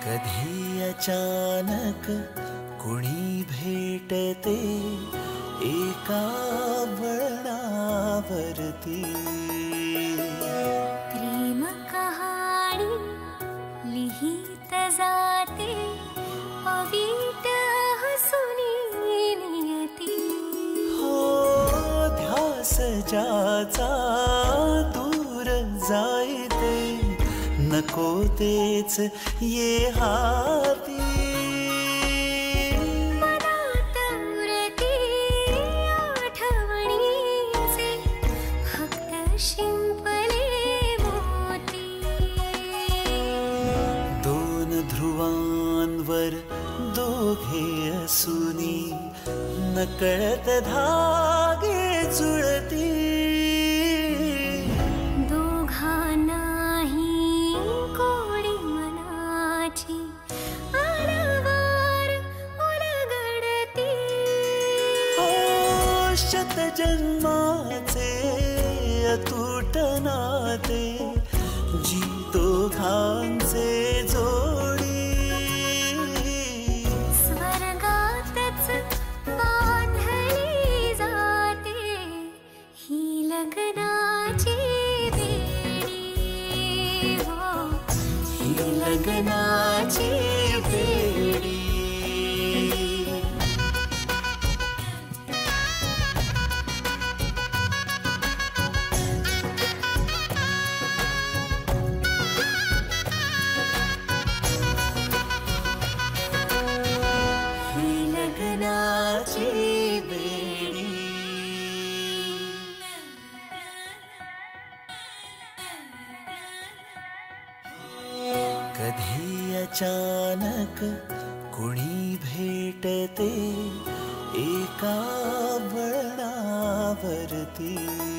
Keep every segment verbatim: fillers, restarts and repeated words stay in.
कधी अचानक कुणी भेटते एका वळणावरती, प्रेम कहाणी लिहित जाते अवीट हसुनी नियती। हो ध्यास ज्याचा दूर जायते नको तेच ये हाती। मनात उरती आठवणीचे फक्त शिंपले मोती। दोन ध्रुवांवर दोघे असुनी नकळत धागे जुळती। शत जन्माचे अतूट नाते जी दोघांचे जोडी, स्वर्गातच बांधली जाते ही लग्नाची बेडी। हो ही लग्नाची बेडी। कधी अचानक कुणी भेटते एका वळणावरती,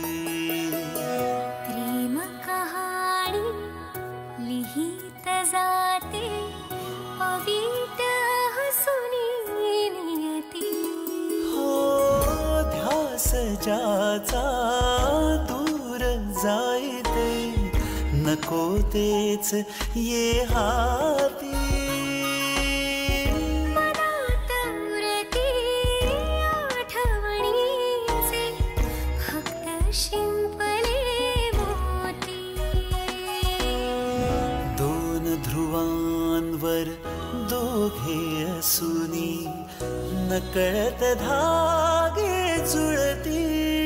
प्रेम कहाणी लिहित जाते अवीट हसुनी नियती। हो ध्यास ज्याचा दूर जायते नको तेच ये हाती। मनात उरती आठवणीचे फक्त शिंपले मोती। दोन ध्रुवांवर दोघे असुनी नकळत धागे जुळती।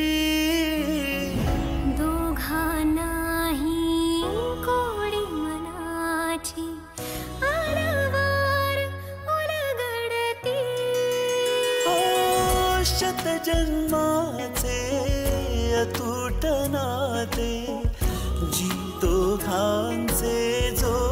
शत जन्माचे अतूट नाते जी दोघांचे जो